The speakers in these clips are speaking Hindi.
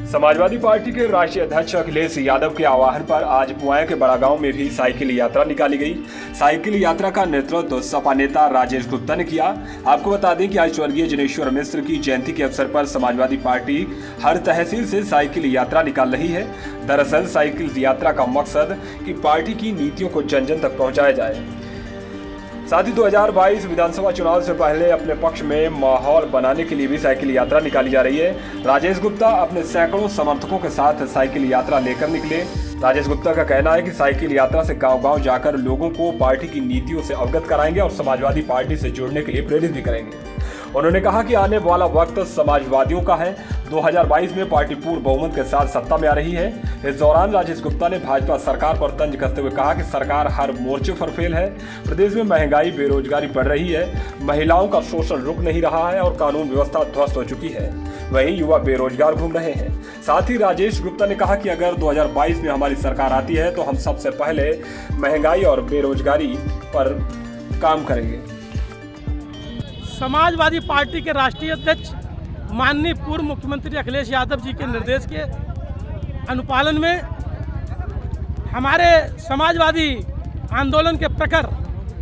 समाजवादी पार्टी के राष्ट्रीय अध्यक्ष अखिलेश यादव के आह्वान पर आज पुआया के बड़ा गांव में भी साइकिल यात्रा निकाली गई। साइकिल यात्रा का नेतृत्व सपा नेता राजेश गुप्ता ने किया। आपको बता दें कि आज स्वर्गीय जनेश्वर मिश्र की जयंती के अवसर पर समाजवादी पार्टी हर तहसील से साइकिल यात्रा निकाल रही है। दरअसल साइकिल यात्रा का मकसद कि पार्टी की नीतियों को जन जन तक पहुँचाया जाए। साथ ही 2022 विधानसभा चुनाव से पहले अपने पक्ष में माहौल बनाने के लिए भी साइकिल यात्रा निकाली जा रही है। राजेश गुप्ता अपने सैकड़ों समर्थकों के साथ साइकिल यात्रा लेकर निकले। राजेश गुप्ता का कहना है कि साइकिल यात्रा से गांव-गांव जाकर लोगों को पार्टी की नीतियों से अवगत कराएंगे और समाजवादी पार्टी से जुड़ने के लिए प्रेरित भी करेंगे। उन्होंने कहा कि आने वाला वक्त समाजवादियों का है। 2022 में पार्टी पूर्ण बहुमत के साथ सत्ता में आ रही है। इस दौरान राजेश गुप्ता ने भाजपा सरकार पर तंज कसते हुए कहा कि सरकार हर मोर्चे पर फेल है। प्रदेश में महंगाई, बेरोजगारी बढ़ रही है, महिलाओं का शोषण रुक नहीं रहा है और कानून व्यवस्था ध्वस्त हो चुकी है। वहीं युवा बेरोजगार घूम रहे हैं। साथ ही राजेश गुप्ता ने कहा कि अगर 2022 में हमारी सरकार आती है तो हम सबसे पहले महंगाई और बेरोजगारी पर काम करेंगे। समाजवादी पार्टी के राष्ट्रीय अध्यक्ष माननीय पूर्व मुख्यमंत्री अखिलेश यादव जी के निर्देश के अनुपालन में हमारे समाजवादी आंदोलन के प्रखर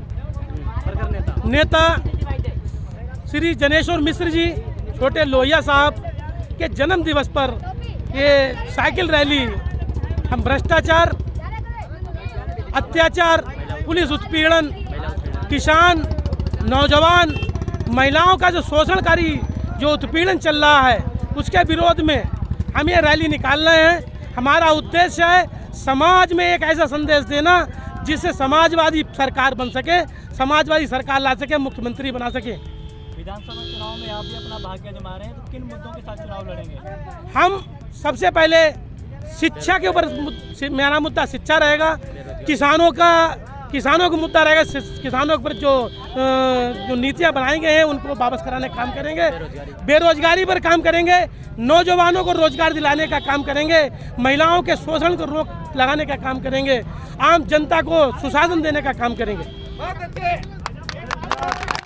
नेता श्री जनेश्वर मिश्र जी, छोटे लोहिया साहब के जन्म दिवस पर ये साइकिल रैली हम भ्रष्टाचार, अत्याचार, पुलिस उत्पीड़न, किसान, नौजवान, महिलाओं का जो शोषणकारी जो उत्पीड़न चल रहा है उसके विरोध में हम ये रैली निकाल रहे हैं। हमारा उद्देश्य है समाज में एक ऐसा संदेश देना जिससे समाजवादी सरकार बन सके, समाजवादी सरकार ला सके, मुख्यमंत्री बना सके। विधानसभा चुनाव में आप भी अपना भाग्य जमा रहे हैं, तो किन मुद्दों के साथ चुनाव लड़ेंगे? हम सबसे पहले शिक्षा के ऊपर, मेरा मुद्दा शिक्षा रहेगा। किसानों का मुद्दा रहेगा। किसानों पर जो नीतियां बनाई गई हैं उनको वापस कराने का काम करेंगे। बेरोजगारी पर काम करेंगे। नौजवानों को रोजगार दिलाने का काम करेंगे। महिलाओं के शोषण को रोक लगाने का काम करेंगे। आम जनता को सुशासन देने का काम करेंगे।